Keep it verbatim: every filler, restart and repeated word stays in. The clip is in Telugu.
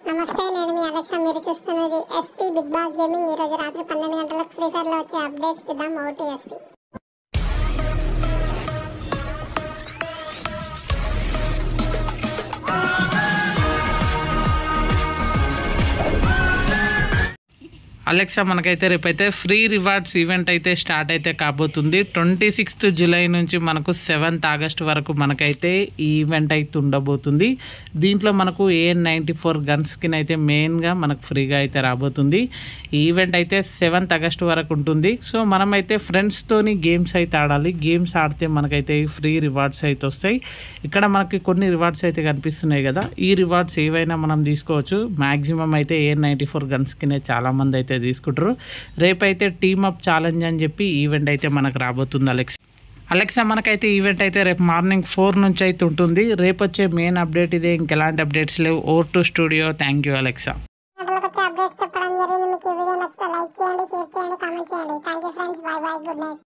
నమస్తే, నేను మీ అలెక్సా. మీరు చూస్తున్నది ఎస్పీ బిగ్ బాస్ గేమింగ్. ఈ రోజు రాత్రి పన్నెండు గంటలకు ఫ్రీ ఫైర్ లో వచ్చే అప్డేట్స్ చూద్దాం. ఓటీ ఎస్పీ అలెక్సా మనకైతే రేపైతే ఫ్రీ రివార్డ్స్ ఈవెంట్ అయితే స్టార్ట్ అయితే కాబోతుంది. ట్వంటీ సిక్స్త్ జూలై నుంచి మనకు సెవెంత్ ఆగస్ట్ వరకు మనకైతే ఈ ఈవెంట్ అయితే ఉండబోతుంది. దీంట్లో మనకు AN ninety four gun skin అయితే మెయిన్గా మనకు ఫ్రీగా అయితే రాబోతుంది. ఈ ఈవెంట్ అయితే సెవెంత్ ఆగస్ట్ వరకు ఉంటుంది. సో మనమైతే ఫ్రెండ్స్తోని గేమ్స్ అయితే ఆడాలి. గేమ్స్ ఆడితే మనకైతే ఫ్రీ రివార్డ్స్ అయితే వస్తాయి. ఇక్కడ మనకి కొన్ని రివార్డ్స్ అయితే కనిపిస్తున్నాయి కదా, ఈ రివార్డ్స్ ఏవైనా మనం తీసుకోవచ్చు. మ్యాక్సిమం అయితే AN ninety four gun skin చాలామంది అయితే తీసుకుంటారు. రేపైతే టీమ్ అప్ ఛాలెంజ్ అని చెప్పి ఈవెంట్ అయితే మనకు రాబోతుంది. అలెక్సా అలెక్సా మనకైతే ఈవెంట్ అయితే రేపు మార్నింగ్ ఫోర్ నుంచి అయితే ఉంటుంది. రేపు వచ్చే మెయిన్ అప్డేట్ ఇదే, ఇంకెలాంటి అప్డేట్స్ లేవు. Over to studio. Thank you Alexa. Updates చెప్పడం జరిగింది. మీకు ఈ వీడియో నచ్చితే లైక్ చేయండి, షేర్ చేయండి, కామెంట్ చేయండి. Thank you friends. Bye bye, good night.